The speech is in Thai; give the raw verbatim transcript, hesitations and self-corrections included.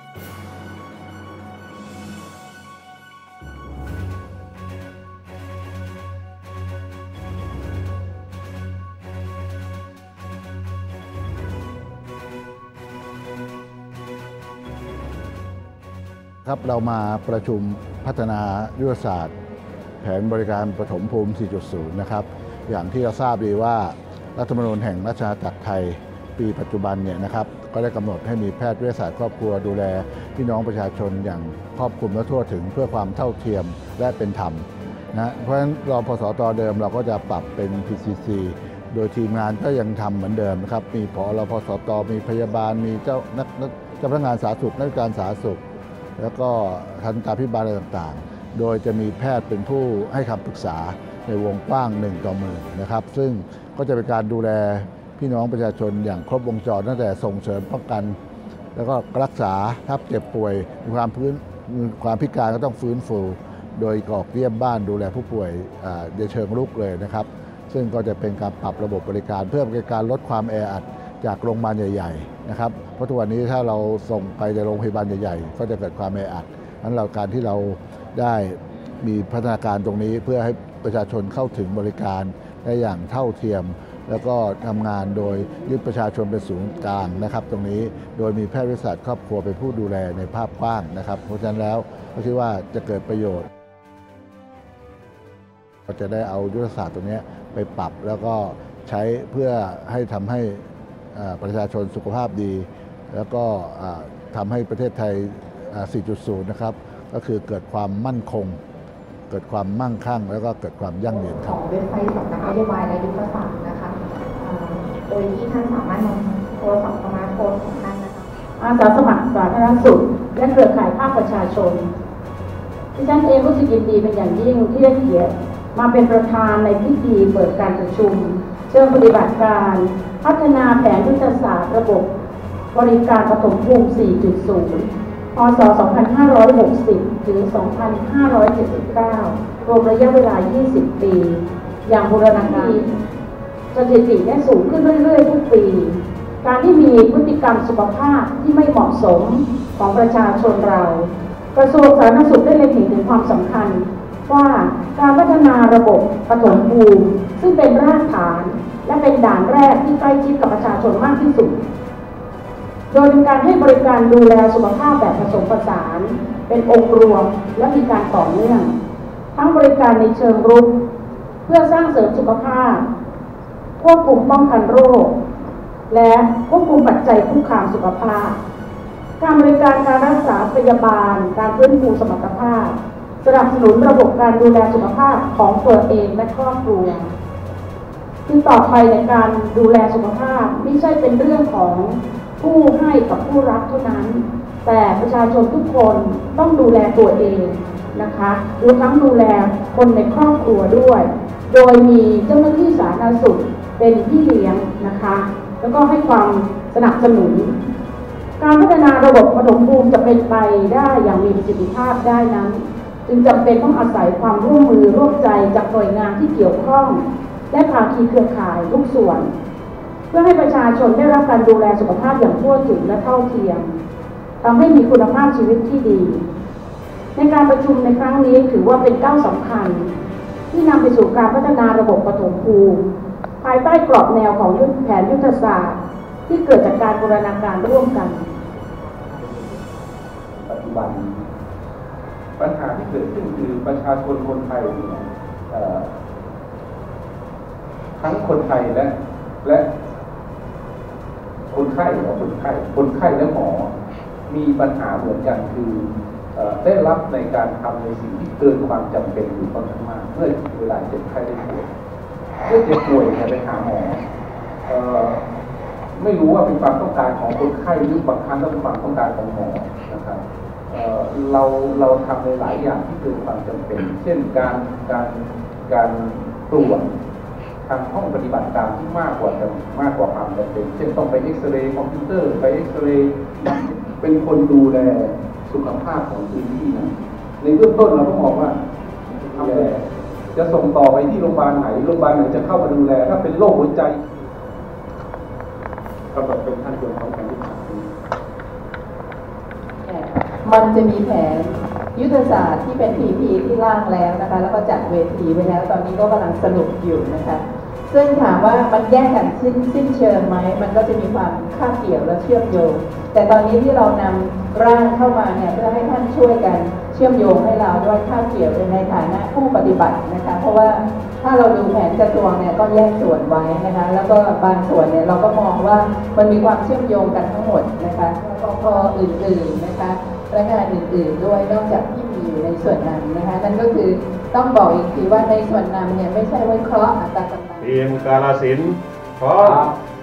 ครับเรามาประชุมพัฒนายุทธศาสตร์แผนบริการปฐมภูมิ สี่จุดศูนย์ นะครับอย่างที่เราทราบดีว่ารัฐธรรมนูญแห่งราชอาณาจักรไทยปีปัจจุบันเนี่ยนะครับก็ได้กำหนดให้มีแพทย์วิทยาศาสตร์ครอบครัวดูแลพี่น้องประชาชนอย่างครอบคลุมและทั่วถึงเพื่อความเท่าเทียมและเป็นธรรมนะเพราะฉะนั้นรพสตเดิมเราก็จะปรับเป็น พี ซี ซี โดยทีมงานก็ยังทำเหมือนเดิมนะครับมีผอรพสตมีพยาบาลมีเจ้านักเจ้าพนักงานสาธารณสุขนักการสาธารณสุขแล้วก็ทันตาภิบาลอะไรต่างๆโดยจะมีแพทย์เป็นผู้ให้คำปรึกษาในวงกว้างหนึ่งต่อหมื่นนะครับซึ่งก็จะเป็นการดูแลพี่น้องประชาชนอย่างครบวงจรตั้งแต่ส่งเสริมป้องกันแล้วก็รักษาถ้าเจ็บป่วยมีความพื้นมีความพิการก็ต้องฟื้นฟูโดยกรอกเยี่ยมบ้านดูแลผู้ป่วยในเชิงรุกเลยนะครับซึ่งก็จะเป็นการปรับระบบบริการเพื่อเป็นการลดความแออัดจากโรงพยาบาลใหญ่ๆนะครับเพราะทุกวันนี้ถ้าเราส่งไปในโรงพยาบาลใหญ่ๆก็จะเกิดความแออัดนั้นเราการที่เราได้มีพัฒนาการตรงนี้เพื่อให้ประชาชนเข้าถึงบริการได้อย่างเท่าเทียมแล้วก็ทำงานโดยยึดประชาชนเป็นศูนย์กลางนะครับตรงนี้โดยมีแพทย์วิทยาศาสตร์ครอบครัวเป็นผู้ดูแลในภาพกว้างนะครับเพราะฉะนั้นแล้วก็คิดว่าจะเกิดประโยชน์เราจะได้เอายุทธศาสตร์ตรงนี้ไปปรับแล้วก็ใช้เพื่อให้ทำให้ประชาชนสุขภาพดีแล้วก็ทำให้ประเทศไทย สี่จุดศูนย์ นะครับก็คือเกิดความมั่นคงเกิดความมั่งคั่งแล้วก็เกิดความยั่งยืนครับเว็บไซต์สำนักนโยบายและยุทธศาสตร์นะคะโดยที่ท่านสามารถนำโทรศัพท์สมาร์ทโฟนของท่านนะคะอาสาสมัครสาธารณสุขและเครือข่ายภาคประชาชนดิฉันเองรู้สึกยินดีเป็นอย่างยิ่งที่ได้เกียรติมาเป็นประธานในพิธีเปิดการประชุมเชิงปฏิบัติการพัฒนาแผนยุทธศาสตร์ระบบบริการปฐมภูมิ สี่จุดศูนย์ พ.ศ. สองพันห้าร้อยหกสิบ ถึง สองพันห้าร้อยเจ็ดสิบเก้า รวมระยะเวลา ยี่สิบ ปี อย่างบูรณาการสถิติได้สูงขึ้นเรื่อยๆทุกปีการที่มีพฤติกรรมสุขภาพที่ไม่เหมาะสมของประชาชนเรากระทรวงสาธารณสุขได้เล็งเห็นถึงความสำคัญว่าการพัฒนาระบบปฐมภูมิซึ่งเป็นรากฐานและเป็นด่านแรกที่ใกล้ชิดกับประชาชนมากที่สุดโดยเป็นการให้บริการดูแลสุขภาพแบบผสมผสานเป็นองค์รวมและมีการต่อเนื่องทั้งบริการในเชิงรุกเพื่อสร้างเสริมสุขภาพควบคุมป้องกันโรคและควบคุมปัจจัยคุกคามสุขภาพการบริการการรักษาพยาบาลการฟื้นฟูสมรรถภาพสนับสนุนระบบการดูแลสุขภาพของตัวเองและครอบครัวคือต่อไปในการดูแลสุขภาพไม่ใช่เป็นเรื่องของผู้ให้กับผู้รับเท่านั้นแต่ประชาชนทุกคนต้องดูแลตัวเองนะคะรวมทั้งดูแลคนในครอบครัวด้วยโดยมีเจ้าหน้าที่สาธารณสุขเป็นพี่เลี้ยงนะคะแล้วก็ให้ความสนับสนุนการพัฒนาระบบปฐมภูมิจะเป็นไปได้อย่างมีประสิทธิภาพได้นั้นจึงจำเป็นต้องอาศัยความร่วมมือร่วมใจจากหน่วยงานที่เกี่ยวข้องและภาคีเครือข่ายทุกส่วนเพื่อให้ประชาชนได้รับการดูแลสุขภาพอย่างทั่วถึงและเท่าเทียมทำให้มีคุณภาพชีวิตที่ดีในการประชุมในครั้งนี้ถือว่าเป็นก้าวสำคัญที่นำไปสู่การพัฒนาระบบปฐมภูมิภายใต้กรอบแนวของแผนยุทธศาสตร์ที่เกิดจากการบูรณาการร่วมกันปัจจุบันปัญหาที่เกิดขึ้นคือประชาชนคนไทยเนี่ยทั้งคนไทยและและคนไข้หรือคนไข้คนไข้และหมอมีปัญหาเหมือนกันคือได้รับในการทำในสิ่งที่เกินความจำเป็นอยู่ค่อนข้างมากเมื่อเวลาเจ็บไข้ได้ป่วยเมื่อเจ็บป่วยเนี่ยไปหาหมอไม่รู้ว่าเป็นความต้องการของคนไข้หรือบางครั้งก็เป็นความต้องการของหมอนะครับเราเราทำในหลายอย่างที่เกินความจำเป็นเช่นการการการตรวจทางห้องปฏิบัติการที่มากกว่ามากกว่าความจำเป็นเช่นต้องไปเอ็กซเรย์คอมพิวเตอร์ไปเอ็กซเรย์เป็นคนดูแลสุขภาพของพื้นที่นะในเบื้องต้นเราต้องบอกว่าทำแลจะส่งต่อไปที่โรงพยาบาลไหนโรงพยาบาลไหนจะเข้ามาดูแลถ้าเป็นโรคหัวใจก็แบบเป็นขั้นตอนของการที่ผ่านมันจะมีแผนยุทธศาสตร์ที่เป็น พี พี ที่ร่างแล้วนะคะแล้วก็จัดเวทีไว้แล้วตอนนี้ก็กำลังสรุปอยู่นะคะซึ่งถามว่ามันแยกกันสิ้นสิ้นเชิงไหมมันก็จะมีความคาบเกี่ยวและเชื่อมโยงแต่ตอนนี้ที่เรานำร่างเข้ามาเนี่ยเพื่อให้ท่านช่วยกันเชื่อมโยงให้เราด้วยคาบเกี่ยวในฐานะผู้ปฏิบัตินะคะเพราะว่าถ้าเราดูแผนกระทรวงเนี่ยก็แยกส่วนไว้นะคะแล้วก็บางส่วนเนี่ยเราก็มองว่ามันมีความเชื่อมโยงกันทั้งหมดนะคะกพอื่นๆนะคะและงานอื่นๆด้วยนอกจากที่มีอยู่ในส่วนนั้นนะคะนั่นก็คือต้องบอกอีกทีว่าในส่วนนั้นเนี่ยไม่ใช่วิเคราะห์อัตรากำลังทีมกาฬสินธุ์พร้อม